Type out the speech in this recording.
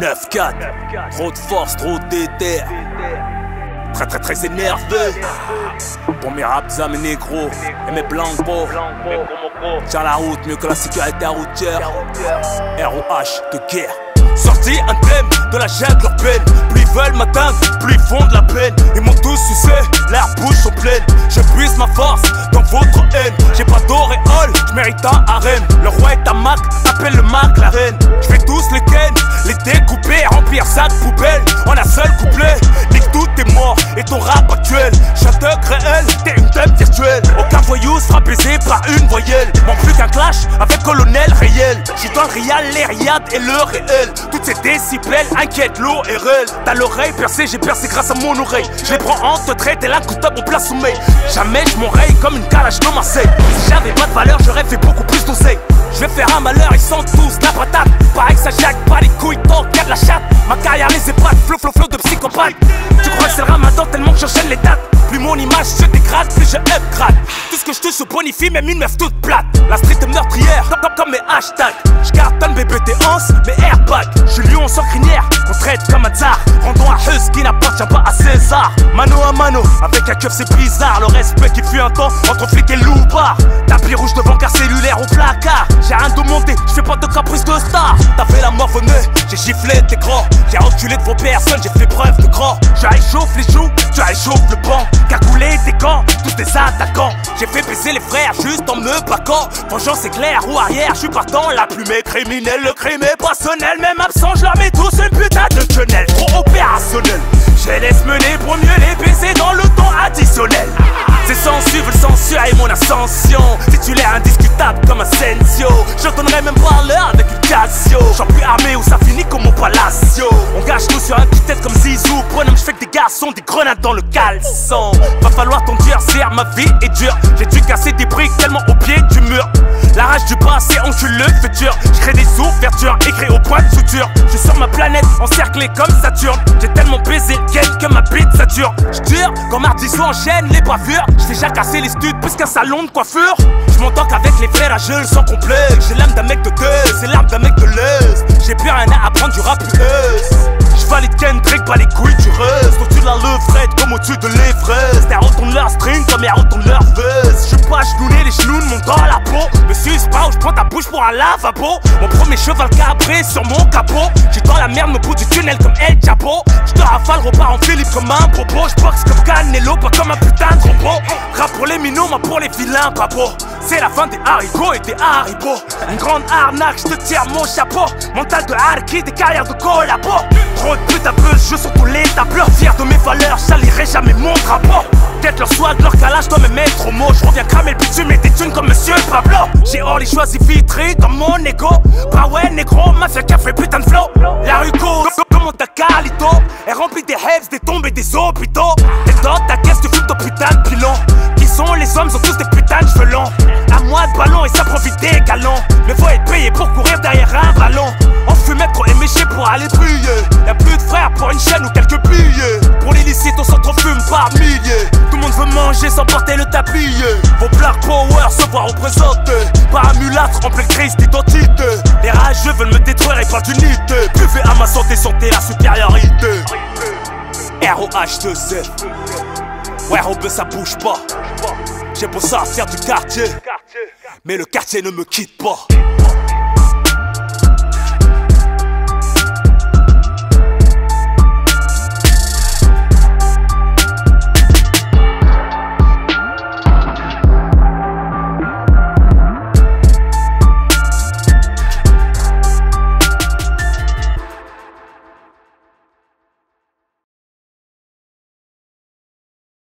9-4, trop de force, trop de déter. Très énervé. Pour mes raps à mes négros et mes blancos. Tiens la route mieux que la sécurité routière. ROH de guerre. Sorti un thème de la jungle urbaine. Plus ils veulent m'atteindre, plus ils font de la peine. Ils m'ont tous sucé, leurs bouches sont pleines. Je puise ma force dans votre haine. J'ai pas d'auréole, je mérite un harem. Le roi est un Mac, appelle le Mac la reine. Je vais tous les ken, les découper, remplir sac poubelle. En un seul couplet, nique tout est mort et ton rap actuel. Château réel, t'es une tête virtuelle. Aucun voyou sera baisé par une voyelle. Manque plus qu'un clash avec colonel réel. J'suis dans le réel, les riades et le réel. Toutes ces décibels inquiètent l'eau et réel. T'as l'oreille percée, j'ai percé grâce à mon oreille. Je les prends en te traite et la couteau en place sommeil. Jamais je m'enraye comme une calage de Marseille. Si j'avais pas de valeur, j'aurais fait beaucoup plus d'oseille. Je vais faire un malheur, ils sont tous la patate. Pareil que ça jack, pas les couilles, tant qu'il y a de la chatte. Ma carrière les épates, flow de psychopathe. Tu crois que c'est le ramadan tellement que j'enchaîne les dates. Plus mon image se dégrade, plus je upgrade. Tout ce que je touche se bonifie, même une meuf toute plate. La street est meurtrière, comme mes hashtags. J'cartonne bébé tes anses, mes airbags. Je suis lion sans crinière, qu'on traite comme un tsar. Rendons un Hus qui n'appartient pas à César. Mano à mano, avec un keuf c'est bizarre. Le respect qui fut un temps entre flic et loupard. Tapis rouge devant car cellulaire au placard. J'ai rien demandé, je fais pas de caprice de star. T'as fait la mort venue, j'ai giflé tes grands. J'ai reculé de vos personnes, j'ai fait preuve de grand. Je réchauffe les joues, tu réchauffes le banc. Cagoulé des camps, tous des attaquants. J'ai fait baiser les frères juste en me baquant. Vengeance c'est clair ou arrière, je suis partant. La plume est criminelle, le crime est personnel. Même absent, je leur mets tous une putain de quenelle. Trop opérationnel, je les laisse mener pour mieux les baiser dans le temps additionnel. C'est sensu, veulent censurer mon ascension. Titulaire indiscutable comme Asensio. Je donnerai même pas l'heure avec une Casio. J'en plus armé où ça finit comme mon Palacio. On gâche tout sur un petit tête comme Zizou. Bonhomme, je fais que des garçons, des grenades dans le caleçon. Va falloir t'endurcir, ma vie est dure. J'ai dû casser des briques tellement au pied du mur. La rage du passé encule le futur. Je crée des ouvertures, écrit au point de suture. Je suis sur ma planète, encerclé comme Saturne. J'ai tellement baisé le game que ma bite ça dure. J'dure, quand Martisou enchaîne les bavures. J'fais déjà casser les studs plus qu'un salon de coiffure. J'm'entends qu'avec les frères à jeu sans complexe. J'ai l'âme d'un mec de deux, c'est l'âme d'un mec de l'Est. J'ai plus rien à apprendre du rap US. J'valide Kendrick, pas les couilles du reste. Au-dessus de la levrette comme au-dessus de l'Everest. Elles retournent leur string comme elles retournent leur veste. J'suis pas genouillé, les genoux montent dans la peau. Me suce pas ou j'prends ta bouche pour un lavabo. Mon premier cheval cabré sur mon capot. J'suis dans la merde au bout du tunnel comme El Chapo. J'te rafale, repars en Philippe comme un bobo. J'boxe comme Canelo, pas comme un putain de robot. Rap pour les minots, moi pour les vilains babos. C'est la fin des haricots et des haribots. Une grande arnaque, j'te tire mon chapeau. Mental de harki, des carrières de collabo. Trop de putes à buzz, je sur tous les tableaux. Fier de mes valeurs, j'alirai jamais mon drapeau. Peut-être leur swag, leur calage, dois me mettre au mot. Je reviens cramer le bitume et des thunes comme Monsieur Pablo. J'ai hors les choisis vitrés dans mon égo. Bah ouais, négro, mafia qui a fait putain de flow. La rue cause, comme ta Carlito. Elle remplit des rêves, des tombes et des hôpitaux. T'es dans ta caisse, tu fumes ton putain de pilon. Qui sont les hommes, ils ont tous des putains de cheveux longs. À moi de ballon et ça profite des galons. Mais faut être payé pour courir derrière un ballon. On fumait trop éméché pour aller briller. Y'a plus de frères pour une chaîne ou quelques billets. Pour l'illicite, on s'entrefume par milliers. Tout le monde veut manger sans porter le tablier. Vos black power se voient représentés par un mulâtre en pleine crise d'identité. Les rageux veulent me détruire et pas d'unité. Buvez à ma santé, santé la supériorité. ROH2Z. Ouais, Robeux ça bouge pas. J'ai beau ça faire du quartier, mais le quartier ne me quitte pas.